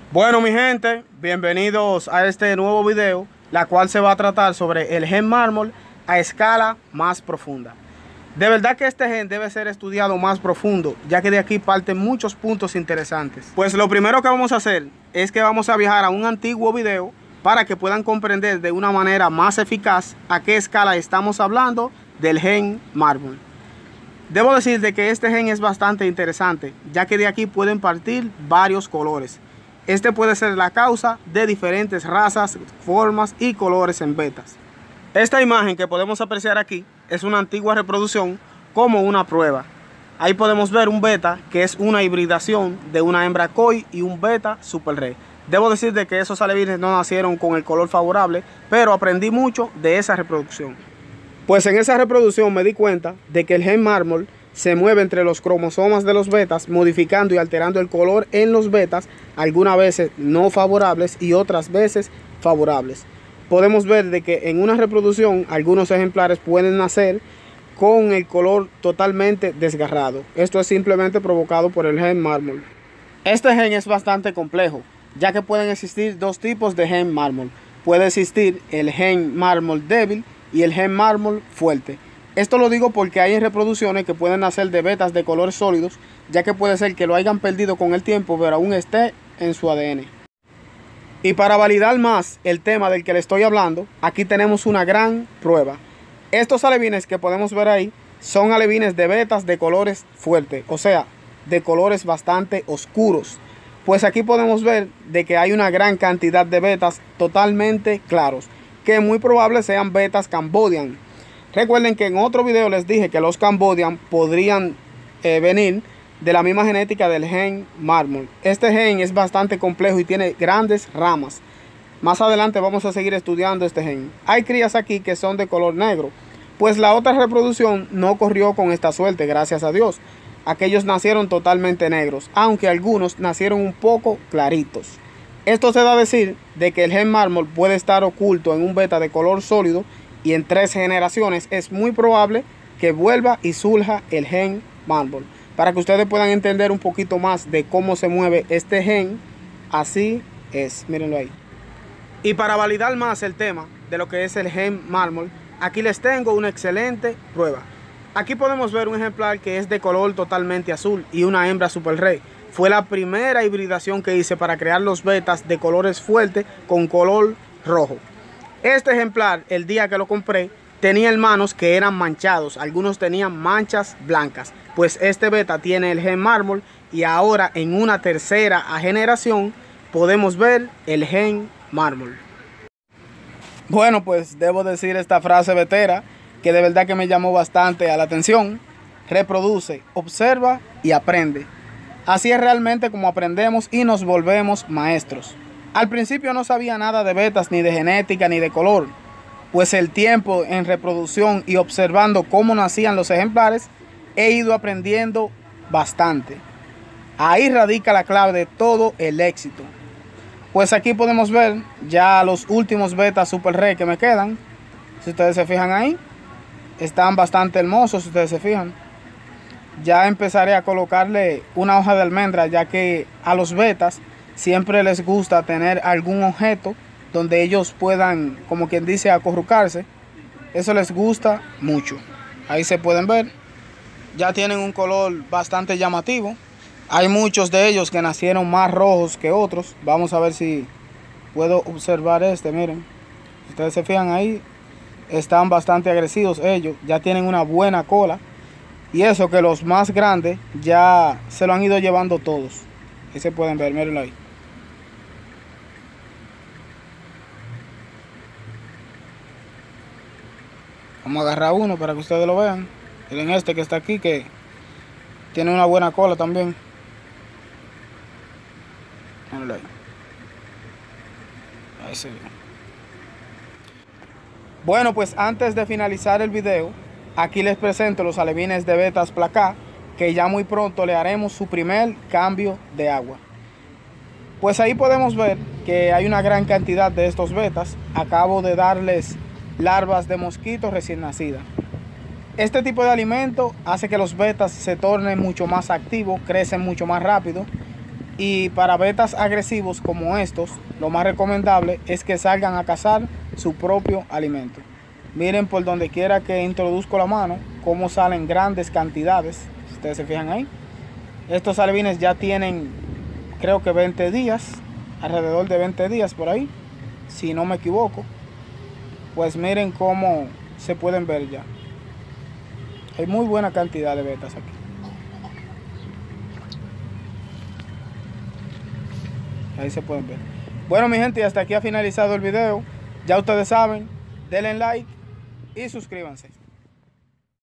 Bueno, mi gente, bienvenidos a este nuevo video, la cual se va a tratar sobre el gen mármol a escala más profunda. De verdad que este gen debe ser estudiado más profundo, ya que de aquí parten muchos puntos interesantes. Pues lo primero que vamos a hacer es que vamos a viajar a un antiguo video para que puedan comprender de una manera más eficaz a qué escala estamos hablando del gen mármol. Debo decir de que este gen es bastante interesante, ya que de aquí pueden partir varios colores. Este puede ser la causa de diferentes razas, formas y colores en betas. Esta imagen que podemos apreciar aquí es una antigua reproducción como una prueba. Ahí podemos ver un beta que es una hibridación de una hembra koi y un beta super rey. Debo decir de que esos alevines no nacieron con el color favorable, pero aprendí mucho de esa reproducción. Pues en esa reproducción me di cuenta de que el gen mármol se mueve entre los cromosomas de los betas, modificando y alterando el color en los betas, algunas veces no favorables y otras veces favorables. Podemos ver de que en una reproducción algunos ejemplares pueden nacer con el color totalmente desgarrado. Esto es simplemente provocado por el gen mármol. Este gen es bastante complejo, ya que pueden existir dos tipos de gen mármol. Puede existir el gen mármol débil y el gen mármol fuerte. Esto lo digo porque hay reproducciones que pueden nacer de betas de colores sólidos, ya que puede ser que lo hayan perdido con el tiempo, pero aún esté en su ADN. Y para validar más el tema del que le estoy hablando, aquí tenemos una gran prueba. Estos alevines que podemos ver ahí son alevines de betas de colores fuertes, o sea, de colores bastante oscuros. Pues aquí podemos ver de que hay una gran cantidad de betas totalmente claros, que muy probable sean betas Cambodian. Recuerden que en otro video les dije que los Cambodian podrían venir de la misma genética del gen mármol. Este gen es bastante complejo y tiene grandes ramas. Más adelante vamos a seguir estudiando este gen. Hay crías aquí que son de color negro, pues la otra reproducción no corrió con esta suerte, gracias a Dios. Aquellos nacieron totalmente negros, aunque algunos nacieron un poco claritos. Esto se da a decir de que el gen mármol puede estar oculto en un beta de color sólido, y en 3 generaciones es muy probable que vuelva y surja el gen mármol. Para que ustedes puedan entender un poquito más de cómo se mueve este gen, así es, mírenlo ahí. Y para validar más el tema de lo que es el gen mármol, aquí les tengo una excelente prueba. Aquí podemos ver un ejemplar que es de color totalmente azul y una hembra super rey. Fue la primera hibridación que hice para crear los betas de colores fuertes con color rojo. Este ejemplar, el día que lo compré, tenía hermanos que eran manchados. Algunos tenían manchas blancas. Pues este beta tiene el gen mármol y ahora en una tercera generación podemos ver el gen mármol. Bueno, pues debo decir esta frase vetera que de verdad que me llamó bastante a la atención. Reproduce, observa y aprende. Así es realmente como aprendemos y nos volvemos maestros. Al principio no sabía nada de betas, ni de genética, ni de color, pues el tiempo en reproducción y observando cómo nacían los ejemplares, he ido aprendiendo bastante. Ahí radica la clave de todo el éxito. Pues aquí podemos ver ya los últimos betas super rey que me quedan. Si ustedes se fijan ahí, están bastante hermosos, si ustedes se fijan. Ya empezaré a colocarle una hoja de almendra, ya que a los betas siempre les gusta tener algún objeto donde ellos puedan, como quien dice, acurrucarse. Eso les gusta mucho. Ahí se pueden ver. Ya tienen un color bastante llamativo. Hay muchos de ellos que nacieron más rojos que otros. Vamos a ver si puedo observar este, miren. Si ustedes se fijan ahí, están bastante agresivos ellos. Ya tienen una buena cola. Y eso que los más grandes ya se lo han ido llevando todos. Ahí se pueden ver, mírenlo ahí. Vamos a agarrar uno para que ustedes lo vean. Miren este que está aquí, que tiene una buena cola también. Mírenlo ahí. Ahí se ve. Bueno, pues antes de finalizar el video, aquí les presento los alevines de betas placá, que ya muy pronto le haremos su primer cambio de agua. Pues ahí podemos ver que hay una gran cantidad de estos betas. Acabo de darles larvas de mosquitos recién nacidas. Este tipo de alimento hace que los betas se tornen mucho más activos, crecen mucho más rápido Y para betas agresivos como estos, lo más recomendable es que salgan a cazar su propio alimento. Miren por donde quiera que introduzco la mano, cómo salen grandes cantidades. Si ustedes se fijan ahí. Estos alevines ya tienen, creo que 20 días, alrededor de 20 días por ahí, si no me equivoco. Pues miren cómo se pueden ver ya. Hay muy buena cantidad de vetas aquí. Ahí se pueden ver. Bueno, mi gente, y hasta aquí ha finalizado el video. Ya ustedes saben, denle like y suscríbanse.